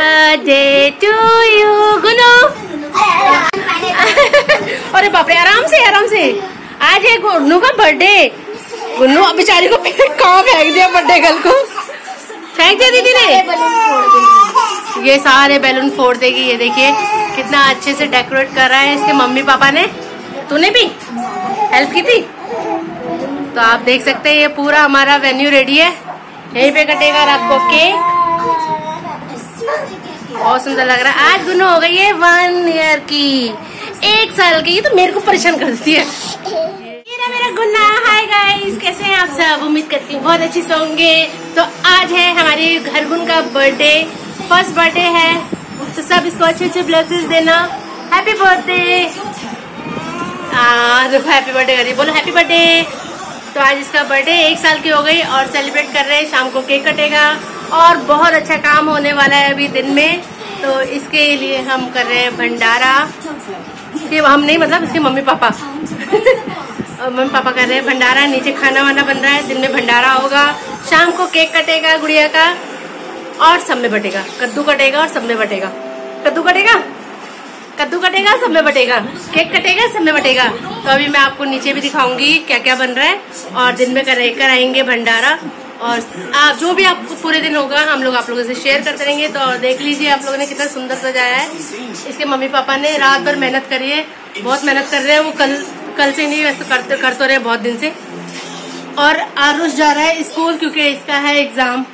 Birthday to you Gunu. अरे बाप रे, आराम से आराम से। आज है गुन्नू का बर्थडे। गुन्नू बेचारी को कहाँ फेंक दिया बर्थडे गर्ल को, फेंक दिया दीदी ने। ये सारे बैलून फोड़ देगी। ये देखिए कितना अच्छे से डेकोरेट कर रहा है इसके मम्मी पापा ने। तूने भी हेल्प की थी? तो आप देख सकते हैं ये पूरा हमारा वेन्यू रेडी है। यहीं पे कटेगा रात को केक। बहुत सुंदर लग रहा है। आज गुन्नू हो गई है 1 ईयर की, 1 साल की। ये तो मेरे को परेशान करती है। ये मेरा गुन्ना। हाय गाइस, कैसे हैं आप सब? उम्मीद करती हूँ बहुत अच्छी से होंगे। तो आज है हमारे घर गुन का बर्थडे, फर्स्ट बर्थडे है। तो सब इसको अच्छे अच्छे ब्लेसेस देना। Happy birthday. देखो हैप्पी बर्थडे करिए, बोलो हैप्पी बर्थडे। तो आज इसका बर्थडे 1 साल की हो गई और सेलिब्रेट कर रहे हैं। शाम को केक कटेगा और बहुत अच्छा काम होने वाला है अभी दिन में। तो इसके लिए हम कर रहे हैं भंडारा। कि हम नहीं, मतलब इसके मम्मी पापा मम्मी पापा कर रहे हैं भंडारा। नीचे खाना वाना बन रहा है, दिन में भंडारा होगा, शाम को केक कटेगा गुड़िया का और सब में बटेगा। कद्दू कटेगा और सब में बटेगा। कद्दू कटेगा, कद्दू कटेगा, सब में बटेगा। केक कटेगा, सब में बटेगा। तो अभी मैं आपको नीचे भी दिखाऊंगी क्या क्या बन रहा है। और दिन में कराएंगे भंडारा। और आप जो भी आपको पूरे दिन होगा हम लोग आप लोगों से शेयर करते रहेंगे। तो देख लीजिए आप लोगों ने कितना सुंदर सजाया है। इसके मम्मी पापा ने रात भर मेहनत करी है, बहुत मेहनत कर रहे हैं। वो कल से नहीं, वैसे कर तो रहे बहुत दिन से। और आरुष जा रहा है स्कूल क्योंकि इसका है एग्जाम।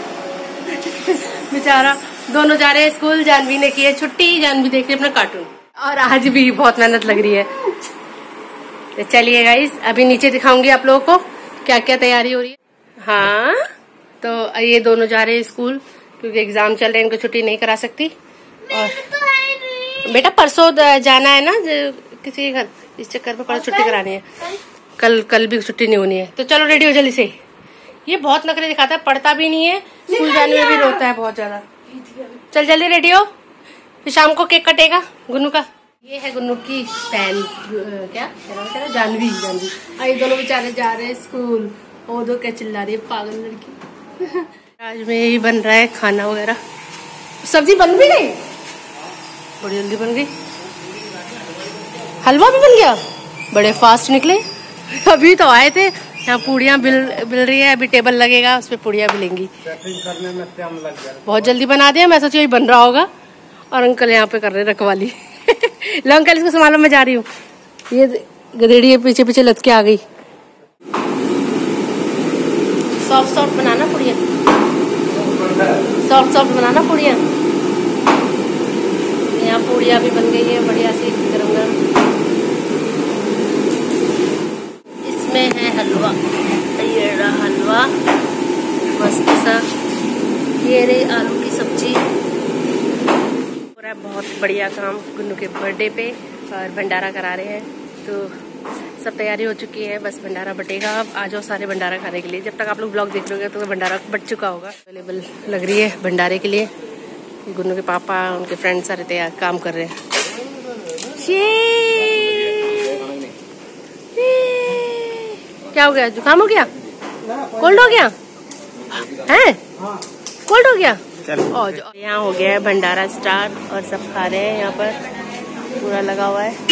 बेचारा दोनों जा रहे हैं स्कूल। जानवी ने की है छुट्टी, जानवी देख रही है अपना कार्टून। और आज भी बहुत मेहनत लग रही है। तो चलिए गाइस, अभी नीचे दिखाऊंगी आप लोगों को क्या क्या तैयारी हो रही है। हाँ, तो ये दोनों जा रहे हैं स्कूल क्योंकि एग्जाम चल रहे हैं, इनको छुट्टी नहीं करा सकती। और बेटा परसों जाना है ना किसी के घर, इस चक्कर में परसों छुट्टी करानी है। कल भी छुट्टी नहीं होनी है। तो चलो रेडी हो जल्दी से। ये बहुत नखरे दिखाता है, पढ़ता भी नहीं है, स्कूल जाने में भी रोता है बहुत ज्यादा। चल जल्दी रेडी हो, फिर शाम को केक कटेगा गुन्नू का। ये है गुन्नू की बहन, क्या जानवी। ये दोनों बेचारे जा रहे हैं स्कूल। वो दो क्या चिल्ला रही है पागल लड़की। आज में यही बन रहा है खाना वगैरह। सब्जी बन भी गई, बड़ी जल्दी बन गई। हलवा भी बन गया, बड़े फास्ट निकले। अभी तो आए थे। यहाँ पूड़ियाँ बिल रही है, अभी टेबल लगेगा उस पर पूड़ियाँ बिलेंगी। करने में टाइम लग गया, बहुत जल्दी बना दिया। मैं सोची बन रहा होगा। और अंकल यहाँ पे कर रहे रखवाली। लो अंकल इसको संभालो, मैं जा रही हूँ। ये गधेड़ी पीछे पीछे लटके आ गई। सॉफ्ट सॉफ्ट बनाना पूड़ियाँ, सॉफ्ट सॉफ्ट बनाना पूड़ियाँ। यहाँ पूड़ियाँ भी बन गई है बढ़िया सी गरम गरम। इसमें है हलवा, ये रहा हलवा मस्त सा। ये रही आलू की सब्जी। पूरा बहुत बढ़िया काम गुन्नू के बर्थडे पे। और भंडारा करा रहे हैं तो सब तैयारी हो चुकी है, बस भंडारा बटेगा। अब आ जाओ सारे भंडारा खाने के लिए। जब तक आप लोग ब्लॉग देख लोगे तो भंडारा बट चुका होगा। अवेलेबल लग रही है भंडारे के लिए। गुन्नू के पापा उनके फ्रेंड सारे तैयार काम कर रहे हैं। क्या हो गया, जुकाम हो गया, कोल्ड हो गया है, कोल्ड हो गया। और यहाँ हो गया है भंडारा स्टार्ट और सब खा रहे हैं। यहाँ पर पूरा लगा हुआ है।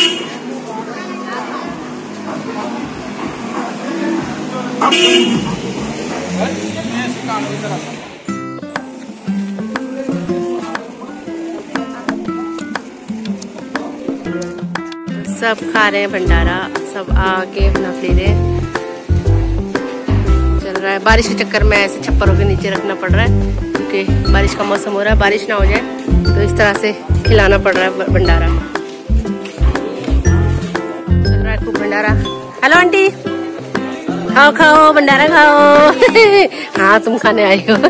सब खा रहे हैं भंडारा, सब आके अपना ले रहे हैं। चल रहा है। बारिश के चक्कर में ऐसे छप्परों के नीचे रखना पड़ रहा है क्योंकि बारिश का मौसम हो रहा है। बारिश ना हो जाए तो इस तरह से खिलाना पड़ रहा है भंडारा। चल रहा है खूब भंडारा। हेलो आंटी, खाओ खाओ भंडारा खाओ। हाँ तुम खाने आई हो।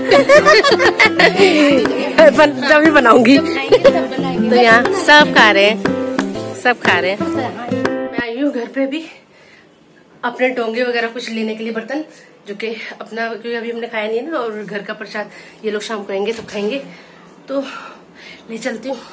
तभी बनाऊंगी। तो यहाँ सब खा रहे हैं, सब खा रहे हैं। मैं आई हूँ घर पे भी अपने डोंगे वगैरह कुछ लेने के लिए, बर्तन जो कि अपना, क्योंकि अभी हमने खाया नहीं है ना। और घर का प्रसाद ये लोग शाम को आएंगे तब खाएंगे, तो ले चलती हूँ।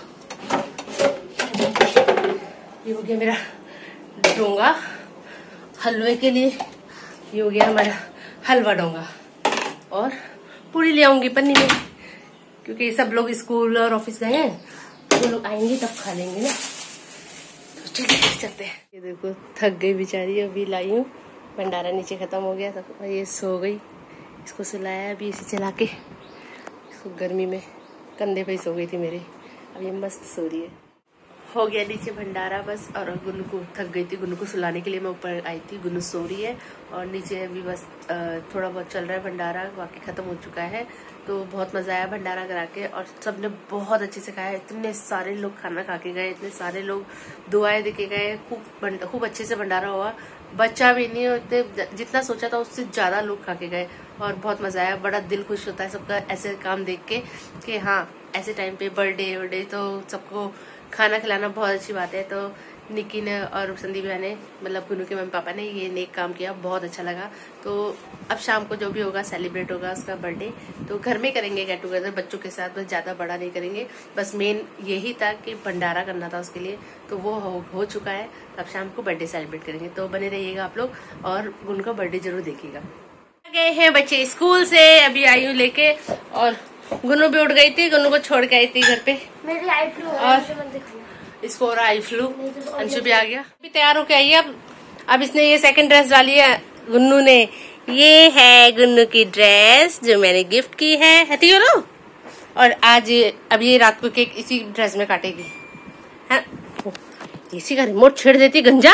ये हो गया मेरा डोंगा हलवे के लिए। ये हो गया हमारा हलवा डोंगा। और पूरी ले आऊंगी पन्नी में क्योंकि सब लोग स्कूल और ऑफिस गए हैं, वो लोग आएंगे तब खा लेंगे ना। तो चलिए चलते हैं। ये देखो थक गई बेचारी, अभी लाई हूँ। भंडारा नीचे खत्म हो गया, तब ये सो गई। इसको सुलाया अभी इसे चला के, इसको गर्मी में कंधे पे सो गई थी मेरे, अब ये मस्त सो रही है। हो गया नीचे भंडारा बस, और गुन्नू को थक गई थी, गुन्नू को सुलाने के लिए मैं ऊपर आई थी। गुन्नू सो रही है और नीचे अभी बस थोड़ा बहुत चल रहा है भंडारा, बाकी खत्म हो चुका है। तो बहुत मजा आया भंडारा करा के, और सबने बहुत अच्छे से खाया। इतने सारे लोग खाना खा के गए, इतने सारे लोग दुआएं देके गए, खूब अच्छे से भंडारा हुआ। बच्चा भी नहीं होते, जितना सोचा था उससे ज्यादा लोग खा के गए, और बहुत मजा आया। बड़ा दिल खुश होता है सबका ऐसे काम देख के कि हाँ ऐसे टाइम पे बर्थडे तो सबको खाना खिलाना बहुत अच्छी बात है। तो निक्की ने और संदीप भैया ने, मतलब गुन्नू के मम्मी पापा ने ये नेक काम किया, बहुत अच्छा लगा। तो अब शाम को जो भी होगा सेलिब्रेट होगा उसका बर्थडे, तो घर में करेंगे गेट टुगेदर बच्चों के साथ, बस ज्यादा बड़ा नहीं करेंगे। बस मेन यही था कि भंडारा करना था उसके लिए, तो वो हो चुका है। अब शाम को बर्थडे सेलिब्रेट करेंगे, तो बने रहिएगा आप लोग, और गुन्नू का बर्थडे जरूर देखिएगा। गए हैं बच्चे स्कूल से, अभी आई हूँ लेके, और गुन्नू भी उठ गई थी, गुन्नू को छोड़ के आई थी घर पे। मेरी आई फ्लू और इसको हो रहा आई फ्लू। अंशु भी आ गया, अभी तैयार होके आई है। अब इसने ये सेकंड ड्रेस डाली है गुन्नू ने। ये है गुन्नू की ड्रेस जो मैंने गिफ्ट की है लो। और आज अब ये रात को केक इसी ड्रेस में काटेगी है। इसी का रिमोट छेड़ देती गंजा।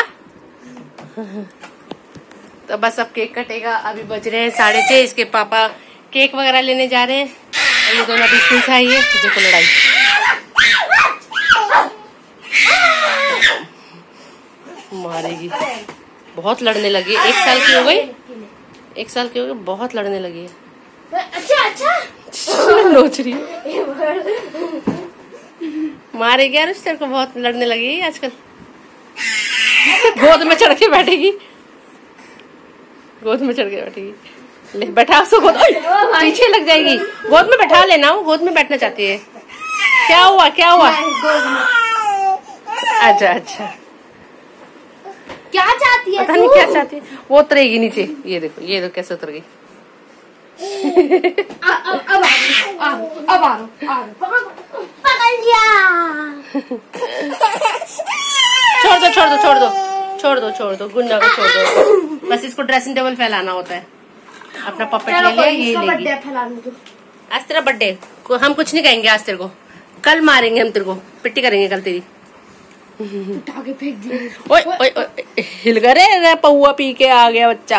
तो बस अब केक कटेगा। अभी बज रहे हैं 6:30, इसके पापा केक वगैरह लेने जा रहे हैं, और ये दोनों अभी स्कूल से आई है। देखो लड़ाई, मारेगी, बहुत लड़ने लगी। 1 साल की हो गई, 1 साल की हो गई, बहुत लड़ने लगी है। अच्छा नोच रही है, मारेगी यार तेरे को, बहुत लड़ने लगी है आजकल। गोद में चढ़ के बैठेगी, गोद में चढ़ के बैठेगी। ले बैठा उसको गोद, पीछे लग जाएगी। गोद में बैठा लेना, वो गोद में बैठना चाहती है। क्या हुआ क्या हुआ? अच्छा क्या चाहती है? पता नहीं क्या चाहती है। वो उतरेगी नीचे, ये देखो कैसे उतर गई। अब पकड़ लिया। छोड़ दो गुन्ना को, छोड़ दो। बस इसको ड्रेसिंग टेबल फैलाना होता है। अपना पपेट ले लिया, ये लेगी। आज तेरा बर्थडे, हम कुछ नहीं कहेंगे आज तेरे को, कल मारेंगे हम तेरे को, पिट्टी करेंगे कल तेरी। उठा के फेंक दिए। ओए हिल गए, पौआ पी के आ गया बच्चा।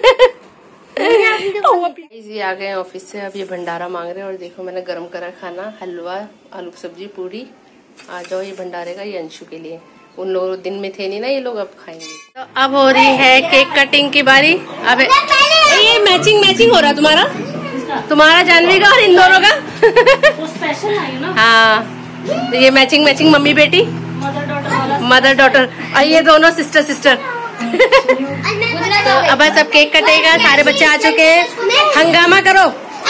ये आ गए ऑफिस से, अब ये भंडारा मांग रहे हैं। और देखो मैंने गरम करा खाना, हलवा, आलू सब्जी, पूरी। आ जाओ ये भंडारे का, ये अंशु के लिए। उन लोग दिन में थे नहीं ना ये लोग, अब खाएंगे। तो अब हो रही है केक कटिंग की बारी। अब ये मैचिंग हो रहा तुम्हारा जानवी का और इन दोनों का। स्पेशल है ना? हाँ, तो ये मैचिंग मम्मी बेटी, मदर डॉटर, और ये दोनों सिस्टर। तो अब सब केक कटेगा, सारे बच्चे आ चुके हैं, हंगामा करो।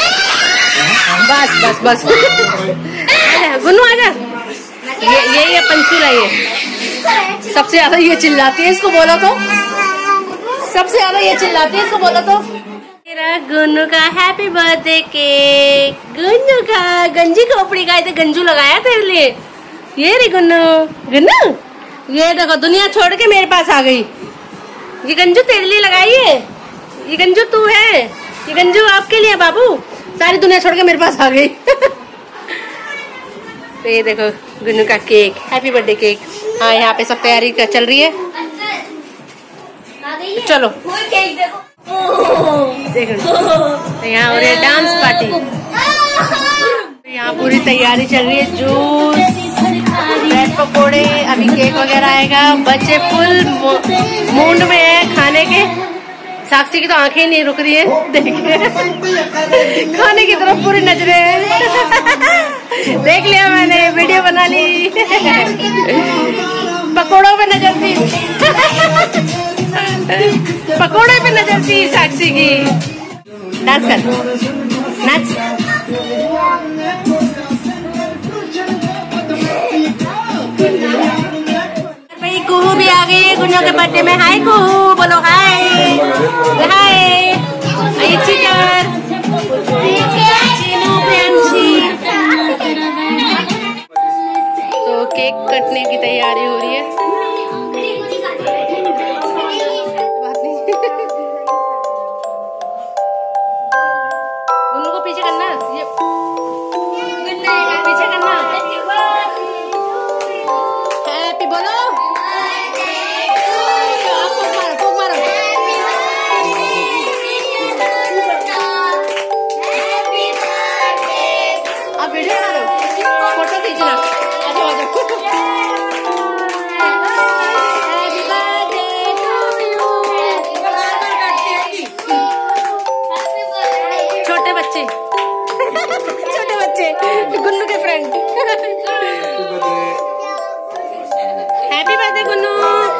बस गुन्नू आजा। ये पंचूला, ये सबसे ज्यादा ये चिल्लाती है, इसको बोलो तो। सबसे ज्यादा ये चिल्लाती है, इसको बोलो तो। मेरा गुन्नू का हैप्पी बर्थडे केक, गुन्नू का गंजी खोपड़ी का गंजू लगाया तेरे लिए। ये रे गुन्नू, ये देखो दुनिया छोड़ के मेरे पास आ गई। ये गंजू तेरे लिए लगाई है, ये गंजू तू है, ये गंजू आपके लिए बाबू। सारी दुनिया छोड़ के मेरे पास आ गई। तो ये देखो गुन्नू का केक, हैप्पी बर्थडे केक। हाँ यहाँ पे सब तैयारी चल रही है, चलो देखो यहाँ हो रही है डांस पार्टी। यहाँ पूरी तैयारी चल रही है, जूस, ब्रेड पकोड़े, अभी केक वगैरह आएगा। बच्चे फुल मूड में है खाने के। साक्षी की तो आंखें नहीं रुक रही है, देखिए खाने की तरफ पूरी नजरें हैं। देख लिया मैंने, वीडियो बना ली। पकोड़ों पे नजर थी, पकोड़े पे नजर थी साक्षी की। डांस कर, नाच। भाई कुहू भी आ गई गुन्नू के बर्थडे में। हाय कुहू, बोलो हाय हाय। चिकर, चिनू, प्रियांशी, पीछे करना, ये पीछे करना। हैप्पी बोलो, फूक मारो। आप वीडियो बना लो, फोटो खींचना। छोटे बच्चे गुन्नू के फ्रेंड। Happy birthday Gunnu.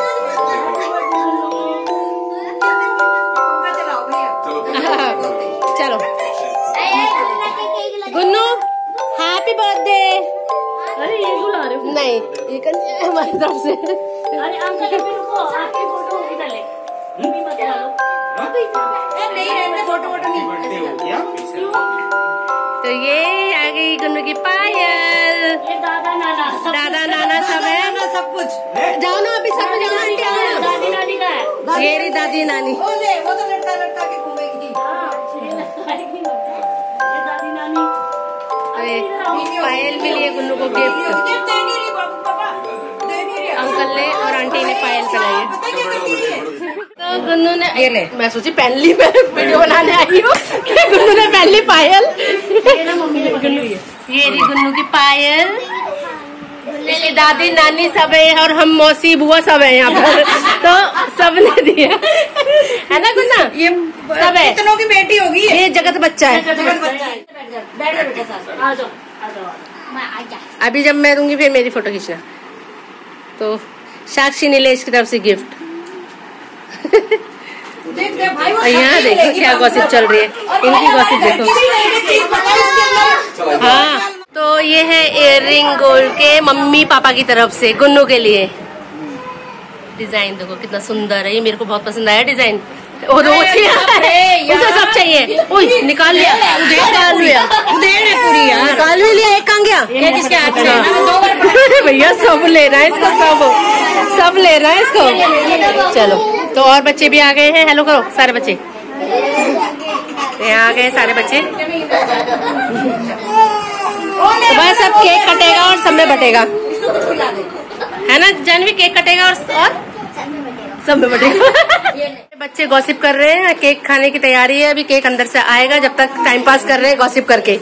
चलो गुन्नू हैप्पी बर्थडे। अरे ये बुला रहे हो? नहीं, ये हमारी तरफ से। अरे अंकल रुको, आपकी फोटो इधर ले। मत डालो। नहीं फोटो नहीं। तो ये आ गई गुन्नू की पायल। ये दादा नाना सब है, सब कुछ। जाओ ना अभी, सब जाओ आंटी, आओ। दादी नानी का है। ये रही दादी नानी। वो तो लटका के घूमेगी। ये दादी नानी। पायल मिली है गुन्नू को गिफ्ट। अंकल ने और आंटी ने पायल पहनाई है। तो गुन्नू ने ये ले, मैं सोची पहन ली, मैं वीडियो बनाने आई हूँ कि गुन्नू ने पहन ली पायल। ये रही गुन्नू की पायल। इसकी दादी नानी सब है और हम मौसी बुआ सब है यहाँ पर। तो सबने दिया है ना गुन्ना, ये सब है। कितनों की बेटी होगी ये जगत बच्चा है। अभी जब मैं दूंगी फिर मेरी फोटो खींचना। तो साक्षी नीलेश की तरफ से गिफ्ट। और यहाँ देखो क्या गॉसिप चल रही है, इनकी गॉसिप देखो। हाँ, तो ये है इयररिंग गोल्ड के मम्मी पापा की तरफ से गुन्नू के लिए। डिजाइन देखो कितना सुंदर है, ये मेरे को बहुत पसंद आया डिजाइन। और उसे सब चाहिए। ओए निकाल लिया, निकाल लिया पूरी यार, निकाल भी लिया। एक कहाँ गया? ये किसके हाथ में? भैया सब लेना है इसको, सब लेना है इसको। चलो, तो और बच्चे भी आ गए हैं। हेलो करो सारे बच्चे, यहाँ आ गए सारे बच्चे। तो बस अब केक कटेगा और सब में बटेगा, है ना जानवी? केक कटेगा और सब में बटेगा। बच्चे गॉसिप कर रहे हैं, केक खाने की तैयारी है। अभी केक अंदर से आएगा, जब तक टाइम पास कर रहे हैं गॉसिप करके।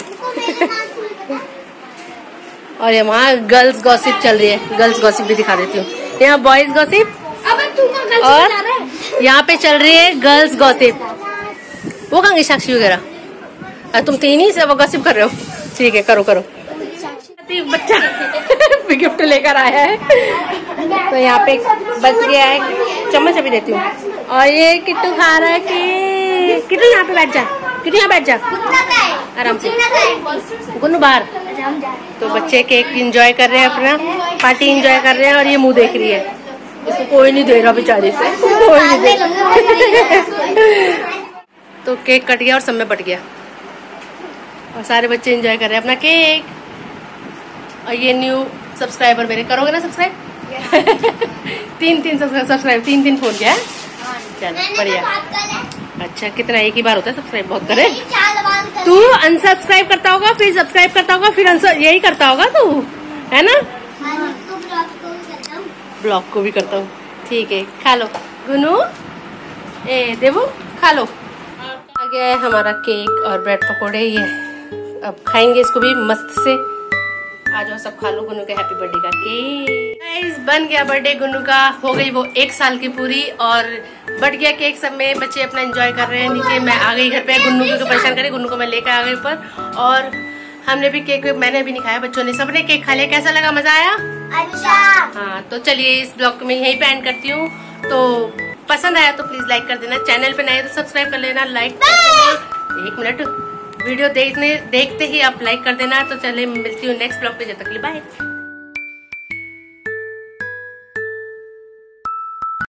और ये वहाँ गर्ल्स गॉसिप चल रही है, गर्ल्स गॉसिप भी दिखा देती हूँ। यहाँ बॉयज गॉसिप और यहाँ पे चल रही है गर्ल्स गॉसिप। वो कहाँ गई साक्षी वगैरह? तुम तीन ही सब गॉसिप कर रहे हो। ठीक है, करो करो। बच्चा गिफ्ट लेकर आया है, तो यहाँ पे बच गया है। चम्मच अभी देती हूँ। और ये किट्टू खा रहा है कि किट्टू यहाँ पे बैठ जा, किट्टू यहाँ बैठ जा आराम से। गुन्नू बाहर। तो बच्चे केक एंजॉय कर रहे हैं, अपना पार्टी एंजॉय कर रहे हैं। और ये मुंह देख रही है, इसको कोई नहीं दे रहा बेचारी से, कोई नहीं दे रहा। तो केक कट गया और सब में बट गया और सारे बच्चे एंजॉय कर रहे हैं अपना केक। और ये न्यू सब्सक्राइबर मेरे, करोगे ना सब्सक्राइब? तीन सब्सक्राइब, तीन फोन किया है। चलो बढ़िया। अच्छा, कितना एक ही बार होता है सब्सक्राइब? बहुत करे। तू अनसब्सक्राइब करता होगा, फिर सब्सक्राइब करता होगा, फिर यही करता होगा तू, है ना? ब्लॉग को भी करता हूँ। ठीक है, खा लो गुनू। देवो खा लो। आ गया है हमारा केक और ब्रेड पकोड़े। ये अब खाएंगे इसको भी मस्त से। आ जाओ सब खा लो गुन्नू के हैप्पी बर्थडे का केक। गाइस बन गया बर्थडे गुन्नू का, हो गई वो 1 साल की पूरी और बट गया केक। सब में बच्चे अपना एंजॉय कर रहे हैं। नीचे मैं आ गई घर पे, गुन्नू को परेशान करे, गुन्नू को मैं लेकर आ गई ऊपर। और हमने भी केक, मैंने भी नहीं खाया, बच्चों ने सबने केक खा लिया। कैसा लगा? मजा आया? अच्छा। हाँ, तो चलिए इस ब्लॉग को मैं यहीं पे एंड करती हूँ। तो पसंद आया तो प्लीज लाइक कर देना, चैनल पे नए तो सब्सक्राइब कर लेना, लाइक कर देना। 1 मिनट, वीडियो देखते ही आप लाइक कर देना। तो चलिए मिलती हूँ नेक्स्ट ब्लॉग पे, जब तक के लिए बाय।